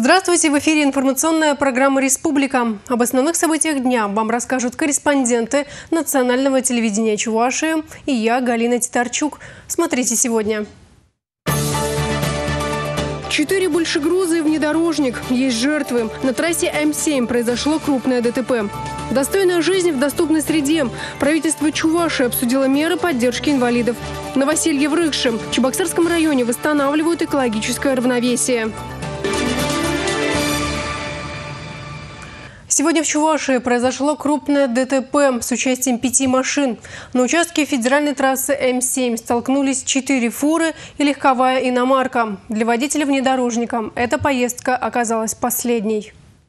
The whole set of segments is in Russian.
Здравствуйте! В эфире информационная программа «Республика». Об основных событиях дня вам расскажут корреспонденты национального телевидения Чувашии и я, Галина Титарчук. Смотрите сегодня. 4 большегруза и внедорожник. Есть жертвы. На трассе М7 произошло крупное ДТП. Достойная жизнь в доступной среде. Правительство Чувашии обсудило меры поддержки инвалидов. Новоселье в Рыкше. В Чебоксарском районе восстанавливают экологическое равновесие. Сегодня в Чувашии произошло крупное ДТП с участием 5 машин. На участке федеральной трассы М7 столкнулись 4 фуры и легковая иномарка. Для водителя внедорожника эта поездка оказалась последней.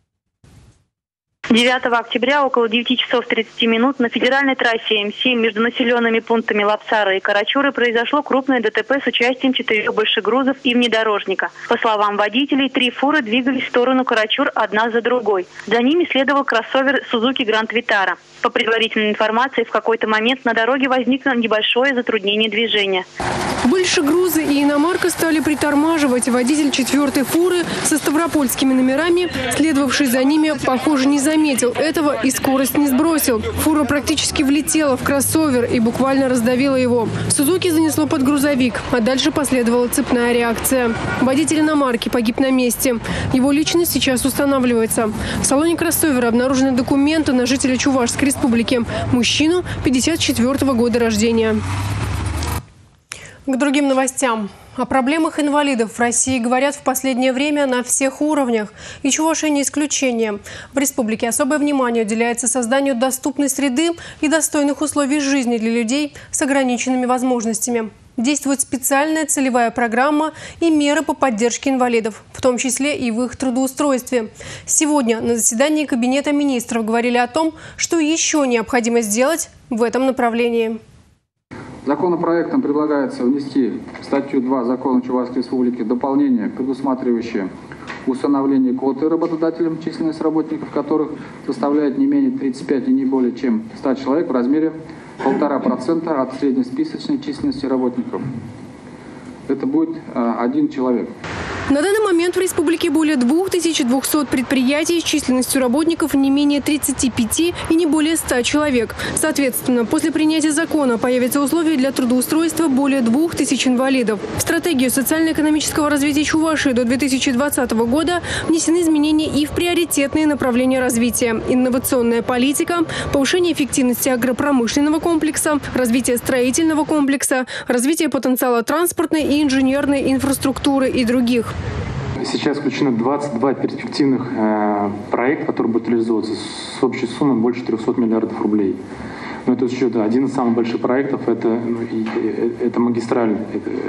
9 октября около 9 часов 30 минут на федеральной трассе М7 между населенными пунктами Лапсары и Карачуры произошло крупное ДТП с участием 4 большегрузов и внедорожника. По словам водителей, 3 фуры двигались в сторону Карачур одна за другой. За ними следовал кроссовер Suzuki Grand Vitara. По предварительной информации, в какой-то момент на дороге возникло небольшое затруднение движения. Большегрузы и иномарка стали притормаживать. Водитель 4-й фуры со ставропольскими номерами, следовавший за ними, похоже, не заметил этого и скорость не сбросил. Фура практически влетела в кроссовер и буквально раздавила его. Сузуки занесло под грузовик, а дальше последовала цепная реакция. Водитель иномарки погиб на месте. Его личность сейчас устанавливается. В салоне кроссовера обнаружены документы на жителя Чувашской республики. Мужчину 54-го года рождения. К другим новостям. О проблемах инвалидов в России говорят в последнее время на всех уровнях. И Чувашия не исключение. В республике особое внимание уделяется созданию доступной среды и достойных условий жизни для людей с ограниченными возможностями. Действует специальная целевая программа и меры по поддержке инвалидов, в том числе и в их трудоустройстве. Сегодня на заседании Кабинета министров говорили о том, что еще необходимо сделать в этом направлении. Законопроектом предлагается внести в статью 2 Закона Чувашской Республики дополнение, предусматривающее установление квоты работодателям, численность работников которых составляет не менее 35 и не более чем 100 человек в размере 1,5% от среднесписочной численности работников. Это будет 1 человек. На данный момент в республике более 2200 предприятий с численностью работников не менее 35 и не более 100 человек. Соответственно, после принятия закона появятся условия для трудоустройства более 2000 инвалидов. В стратегию социально-экономического развития Чувашии до 2020 года внесены изменения и в приоритетные направления развития: инновационная политика, повышение эффективности агропромышленного комплекса, развитие строительного комплекса, развитие потенциала транспортной и инженерной инфраструктуры и других. Сейчас включено 22 перспективных проекта, которые будут реализовываться с общей суммой больше 300 миллиардов рублей. Но это еще один из самых больших проектов – это магистраль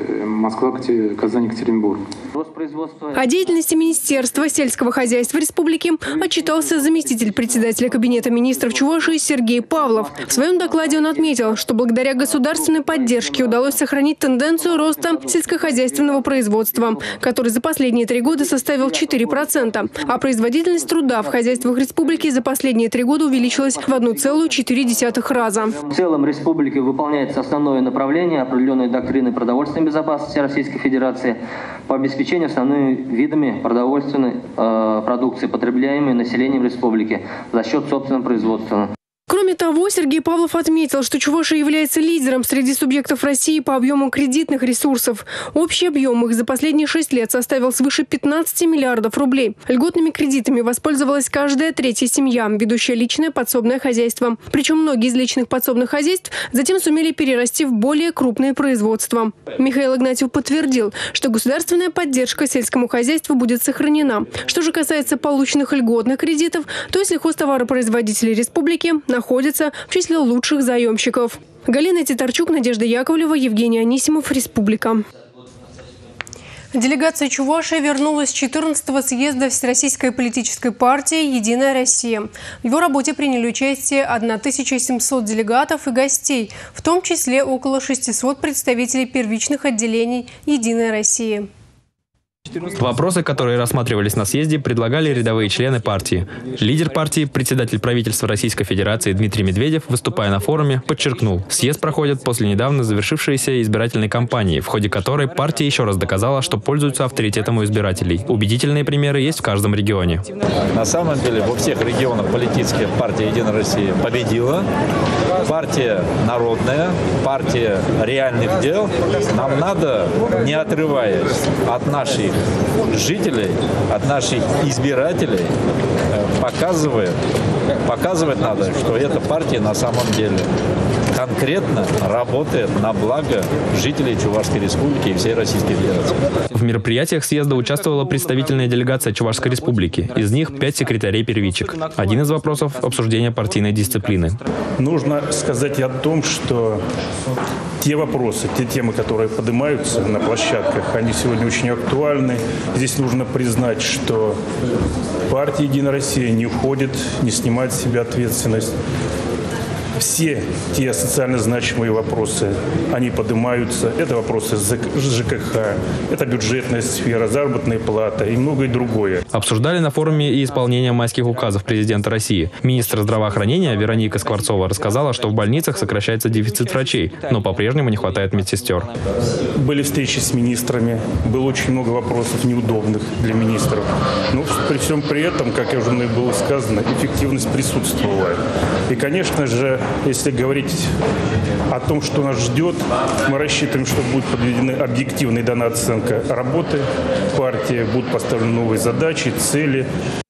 Москва-Казань-Екатеринбург. О деятельности Министерства сельского хозяйства республики отчитался заместитель председателя Кабинета министров Чувашии Сергей Павлов. В своем докладе он отметил, что благодаря государственной поддержке удалось сохранить тенденцию роста сельскохозяйственного производства, который за последние 3 года составил 4%, а производительность труда в хозяйствах республики за последние 3 года увеличилась в 1,4 раза. В целом республике выполняется основное направление определенной доктрины продовольственной безопасности Российской Федерации по обеспечению основными видами продовольственной продукции, потребляемой населением республики за счет собственного производства. Кроме того, Сергей Павлов отметил, что Чувашия является лидером среди субъектов России по объему кредитных ресурсов. Общий объем их за последние 6 лет составил свыше 15 миллиардов рублей. Льготными кредитами воспользовалась каждая 3-я семья, ведущая личное подсобное хозяйство. Причем многие из личных подсобных хозяйств затем сумели перерасти в более крупные производства. Михаил Игнатьев подтвердил, что государственная поддержка сельскому хозяйству будет сохранена. Что же касается полученных льготных кредитов, то сельхозтоваропроизводители республики находятся в числе лучших заемщиков. Галина Титарчук, Надежда Яковлева, Евгений Анисимов, Республика. Делегация Чувашии вернулась с 14-го съезда Всероссийской политической партии «Единая Россия». В его работе приняли участие 1700 делегатов и гостей, в том числе около 600 представителей первичных отделений «Единой России». Вопросы, которые рассматривались на съезде, предлагали рядовые члены партии. Лидер партии, председатель правительства Российской Федерации Дмитрий Медведев, выступая на форуме, подчеркнул, съезд проходит после недавно завершившейся избирательной кампании, в ходе которой партия еще раз доказала, что пользуется авторитетом у избирателей. Убедительные примеры есть в каждом регионе. На самом деле во всех регионах политических партия «Единая Россия» победила. Партия народная, партия реальных дел. Нам надо, не отрываясь от наших жителей, от наших избирателей, показывать надо, что эта партия на самом деле конкретно работает на благо жителей Чувашской Республики и всей Российской Федерации. В мероприятиях съезда участвовала представительная делегация Чувашской Республики. Из них 5 секретарей-первичек. Один из вопросов – обсуждение партийной дисциплины. Нужно сказать о том, что те вопросы, те темы, которые поднимаются на площадках, они сегодня очень актуальны. Здесь нужно признать, что партия «Единая Россия» не уходит, не снимает с себя ответственность. Все те социально значимые вопросы, они поднимаются. Это вопросы ЖКХ, это бюджетная сфера, заработная плата и многое другое. Обсуждали на форуме и исполнение майских указов президента России. Министр здравоохранения Вероника Скворцова рассказала, что в больницах сокращается дефицит врачей, но по-прежнему не хватает медсестер. Были встречи с министрами, было очень много вопросов неудобных для министров. Но при всем при этом, как уже было сказано, эффективность присутствовала. И, конечно же, если говорить о том, что нас ждет, мы рассчитываем, что будет подведена объективная и дана оценка работы партии, будут поставлены новые задачи, цели.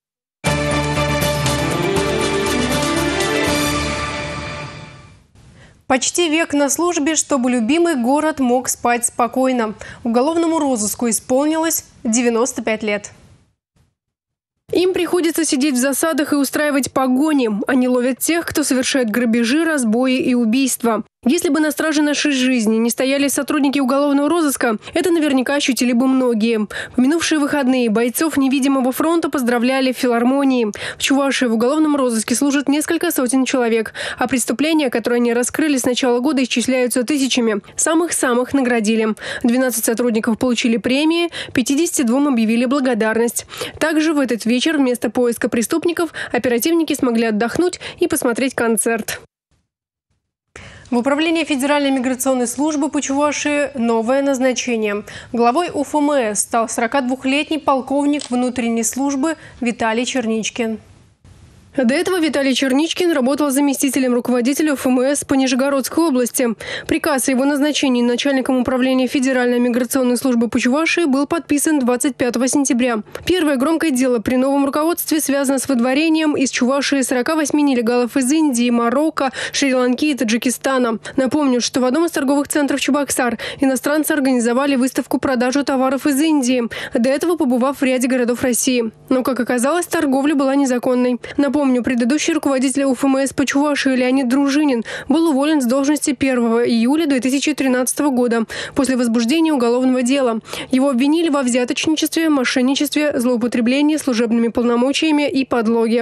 Почти век на службе, чтобы любимый город мог спать спокойно. Уголовному розыску исполнилось 95 лет. Им приходится сидеть в засадах и устраивать погони. Они ловят тех, кто совершает грабежи, разбои и убийства. Если бы на страже нашей жизни не стояли сотрудники уголовного розыска, это наверняка ощутили бы многие. В минувшие выходные бойцов невидимого фронта поздравляли в филармонии. В Чувашии в уголовном розыске служат несколько сотен человек, а преступления, которые они раскрыли с начала года, исчисляются тысячами. Самых-самых наградили. 12 сотрудников получили премии, 52 объявили благодарность. Также в этот вечер вместо поиска преступников оперативники смогли отдохнуть и посмотреть концерт. В управлении Федеральной миграционной службы по Чувашии новое назначение. Главой УФМС стал 42-летний полковник внутренней службы Виталий Черничкин. До этого Виталий Черничкин работал заместителем руководителя УФМС по Нижегородской области. Приказ о его назначении начальником управления Федеральной миграционной службы по Чувашии был подписан 25 сентября. Первое громкое дело при новом руководстве связано с выдворением из Чувашии 48 нелегалов из Индии, Марокко, Шри-Ланки и Таджикистана. Напомню, что в одном из торговых центров Чебоксар иностранцы организовали выставку-продажу товаров из Индии, до этого побывав в ряде городов России. Но, как оказалось, торговля была незаконной. Напомню, предыдущий руководитель УФМС по Чувашии Леонид Дружинин был уволен с должности 1 июля 2013 года после возбуждения уголовного дела. Его обвинили во взяточничестве, мошенничестве, злоупотреблении служебными полномочиями и подлоге.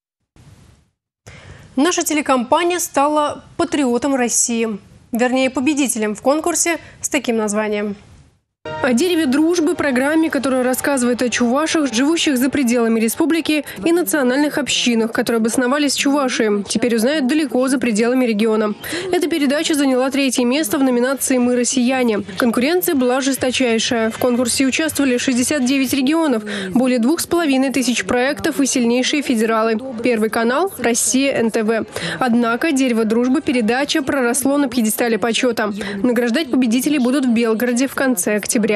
Наша телекомпания стала патриотом России. Вернее, победителем в конкурсе с таким названием. О дереве дружбы, программе, которая рассказывает о чувашах, живущих за пределами республики, и национальных общинах, которые обосновались в Чувашии, теперь узнают далеко за пределами региона. Эта передача заняла 3-е место в номинации «Мы россияне». Конкуренция была жесточайшая. В конкурсе участвовали 69 регионов, более 2500 проектов и сильнейшие федералы. Первый канал – Россия НТВ. Однако «Дерево дружбы» передача проросло на пьедестале почета. Награждать победителей будут в Белгороде в конце октября.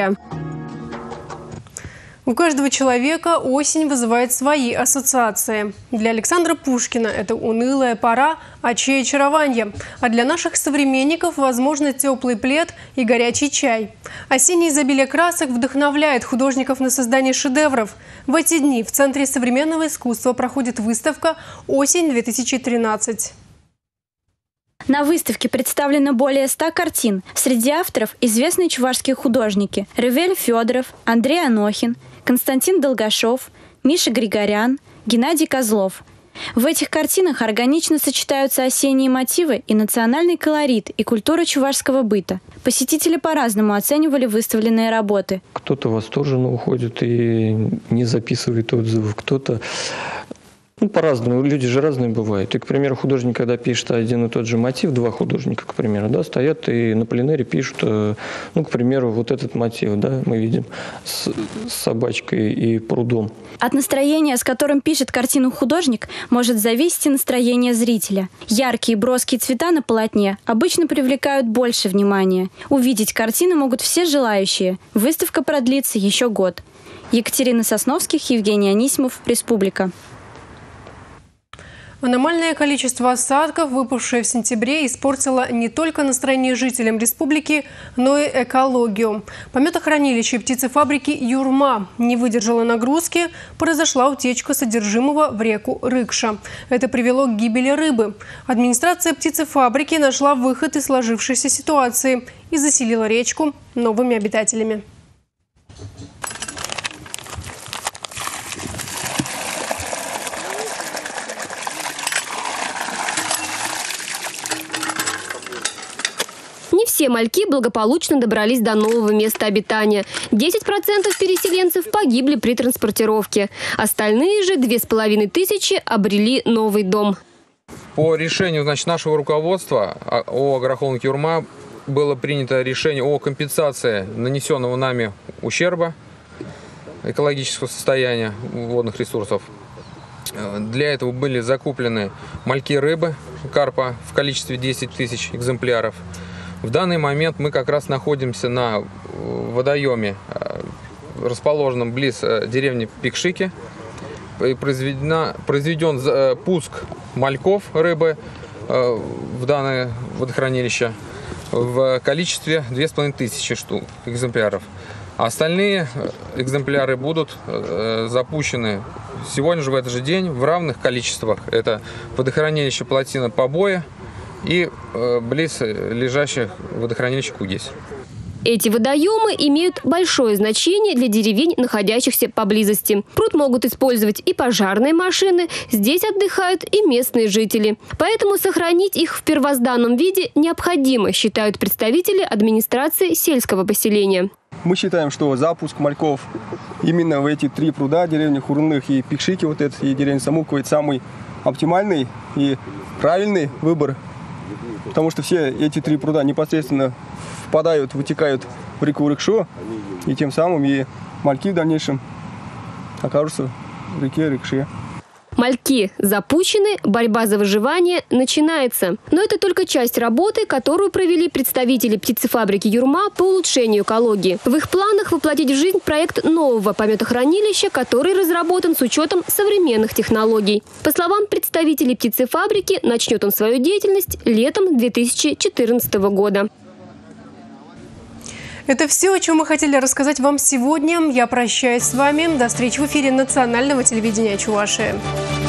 У каждого человека осень вызывает свои ассоциации. Для Александра Пушкина это унылая пора, очей очарования. А для наших современников, возможно, теплый плед и горячий чай. Осеннее изобилие красок вдохновляет художников на создание шедевров. В эти дни в Центре современного искусства проходит выставка «Осень-2013». На выставке представлено более 100 картин. Среди авторов известные чувашские художники: Ревель Федоров, Андрей Анохин, Константин Долгашов, Миша Григорян, Геннадий Козлов. В этих картинах органично сочетаются осенние мотивы и национальный колорит, и культура чувашского быта. Посетители по-разному оценивали выставленные работы. Кто-то восторженно уходит и не записывает отзывов, кто-то... по-разному. Люди же разные бывают. И, к примеру, художник, когда пишет один и тот же мотив, два художника, к примеру, да, стоят и на пленэре пишут, к примеру, вот этот мотив, да, мы видим, с собачкой и прудом. От настроения, с которым пишет картину художник, может зависеть и настроение зрителя. Яркие броские цвета на полотне обычно привлекают больше внимания. Увидеть картины могут все желающие. Выставка продлится еще год. Екатерина Сосновских, Евгений Анисимов, Республика. Аномальное количество осадков, выпавшее в сентябре, испортило не только настроение жителям республики, но и экологию. Пометохранилище птицефабрики «Юрма» не выдержало нагрузки, произошла утечка содержимого в реку Рыкша. Это привело к гибели рыбы. Администрация птицефабрики нашла выход из сложившейся ситуации и заселила речку новыми обитателями. Все мальки благополучно добрались до нового места обитания. 10% переселенцев погибли при транспортировке. Остальные же 2500 обрели новый дом. По решению нашего руководства о агрохолдинге «Юрма» было принято решение о компенсации нанесенного нами ущерба экологического состояния водных ресурсов. Для этого были закуплены мальки рыбы, карпа в количестве 10 000 экземпляров. В данный момент мы как раз находимся на водоеме, расположенном близ деревни Пикшики. Произведен пуск мальков рыбы в данное водохранилище в количестве 2500 штук, экземпляров. Остальные экземпляры будут запущены сегодня же, в этот же день, в равных количествах. Это водохранилище плотина Побоя и близ лежащих водохранилищ Кугесь. Эти водоемы имеют большое значение для деревень, находящихся поблизости. Пруд могут использовать и пожарные машины, здесь отдыхают и местные жители. Поэтому сохранить их в первозданном виде необходимо, считают представители администрации сельского поселения. Мы считаем, что запуск мальков именно в эти три пруда, деревни Хурных и Пикшики, и деревня Самуково, это самый оптимальный и правильный выбор. Потому что все эти три пруда непосредственно вытекают в реку Рыкшо, и тем самым и мальки в дальнейшем окажутся в реке Рыкше. Мальки запущены, борьба за выживание начинается. Но это только часть работы, которую провели представители птицефабрики «Юрма» по улучшению экологии. В их планах воплотить в жизнь проект нового пометохранилища, который разработан с учетом современных технологий. По словам представителей птицефабрики, начнет он свою деятельность летом 2014 года. Это все, о чем мы хотели рассказать вам сегодня. Я прощаюсь с вами. До встречи в эфире национального телевидения Чувашии.